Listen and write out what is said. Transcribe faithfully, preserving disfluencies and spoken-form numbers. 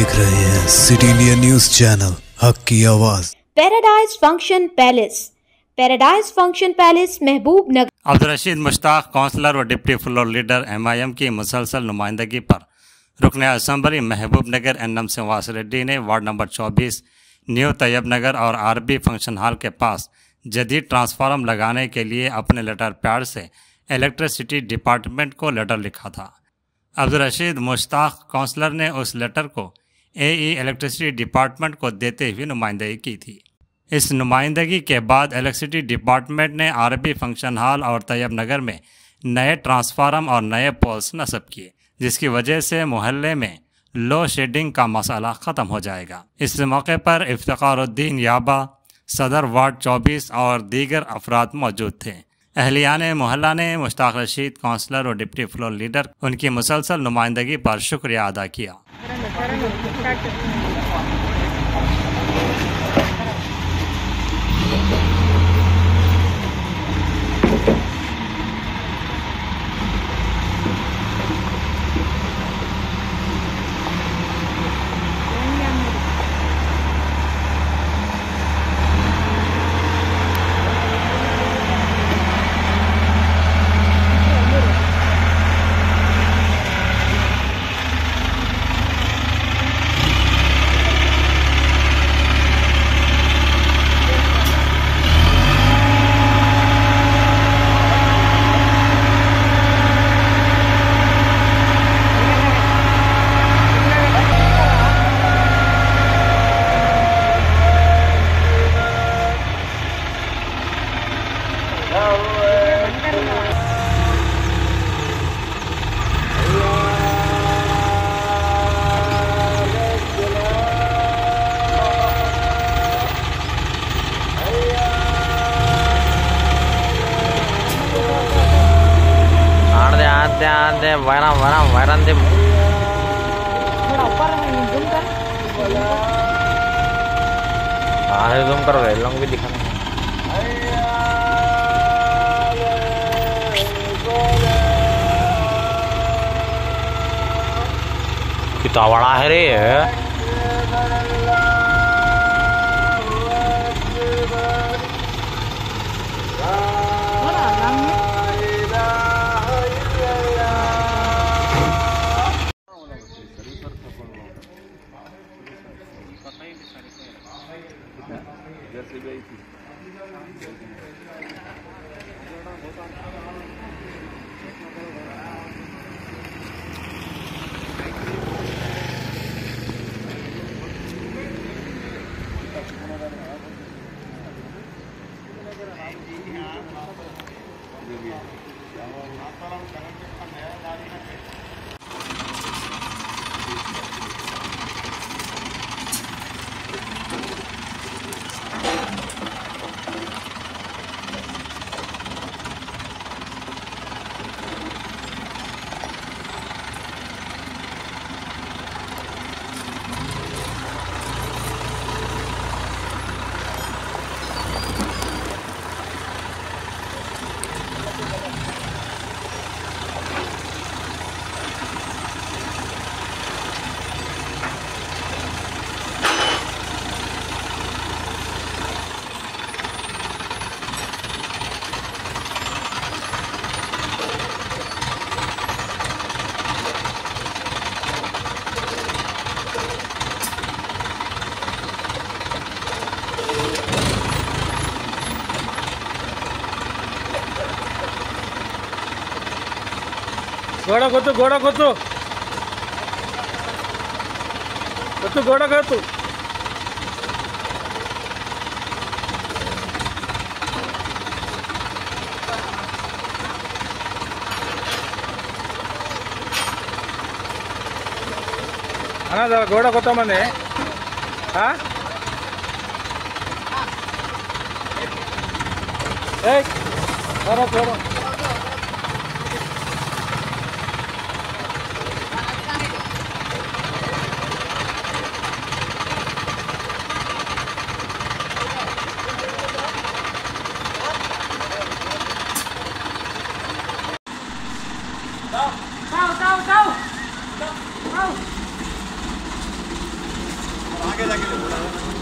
देख रहे हैं सिटी इंडिया न्यूज चैनल, हक की आवाज। Paradise function palace. Paradise function palace Mahbubnagar. Abdul Rashid Mushtaq councillor व deputy floor leader M I M की मुसलसल नुमाइंदगी पर रुकन assembly Mahbubnagar N M Sivas Reddy ने वार्ड नंबर चौबीस न्यू तैयब नगर और आरबी फंक्शन हॉल के पास जदीद ट्रांसफार्मर लगाने के लिए अपने लेटर पैड से इलेक्ट्रिसिटी डिपार्टमेंट को लेटर लिखा था। अब्दुल रशीद मुश्ताक काउंसलर ने उस लेटर को एई इलेक्ट्रिसिटी डिपार्टमेंट को देते हुए नुमाइंदगी की थी। इस नुमाइंदगी के बाद इलेक्ट्रिसिटी डिपार्टमेंट ने आरबी फंक्शन हॉल और तैयब नगर में नए ट्रांसफार्मर और नए पोल्स नस्ब किए, जिसकी वजह से मोहल्ले में लो शेडिंग का मसला ख़त्म हो जाएगा। इस मौके पर इफ्तिखारुद्दीन याबा, सदर वार्ड चौबीस और दीगर अफराद मौजूद थे। अहलियान मोहल्ला ने मुश्ताक रशीद काउंसलर और डिप्टी फ्लोर लीडर उनकी मुसलसल नुमाइंदगी पर शुक्रिया अदा किया। आते वायरम वायरम वायरम दे थोड़ा ऊपर जूम कर। हाँ जूम करो, लोग भी दिखाना कितना बड़ा है रे। ಗೋಡ ಗೊತ್ತು ಗೋಡ ಗೊತ್ತು ಗೊತ್ತು ಗೋಡ ಗೊತ್ತು ಅಣ್ಣ ಗೋಡ ಗೊತ್ತ ಮನೆ ಹಾ ಏಯ್ ಬರೋ ಬರೋ आगे जाके ले बोला